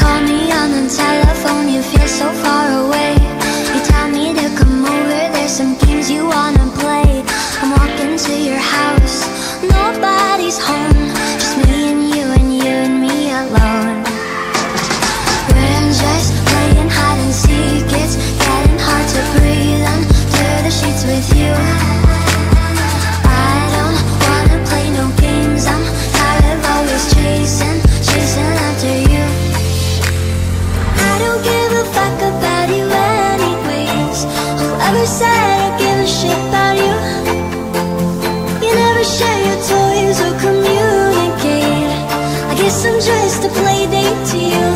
call me on the telephone, you feel so far away. You tell me to come over, there's some games you wanna play. I'm walking to your house, nobody's home, just me and you and you and me alone. We're just playing hide and seek, it's getting hard to breathe under the sheets with you. I don't wanna play no games, I'm tired of always chasing after you. I don't give a fuck about you anyways. Whoever said I give a shit about you? You never share your toys or communicate. I guess I'm just a play date to you.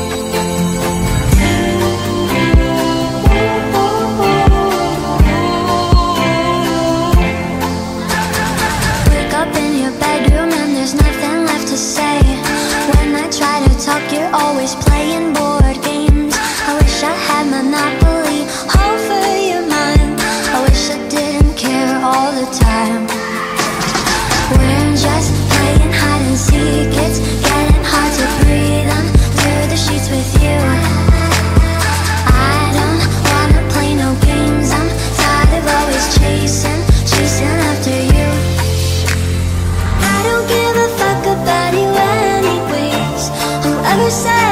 Wake up in your bedroom and there's nothing left to say. When I try to talk, you're always playing board games. I wish I had Monopoly over your mind. I wish I didn't care all the time. We're just playing hide and seek, it's getting hard to breathe under the sheets with you. I don't wanna play no games, I'm tired of always chasing after you. I don't give a fuck about you anyways. Whoever said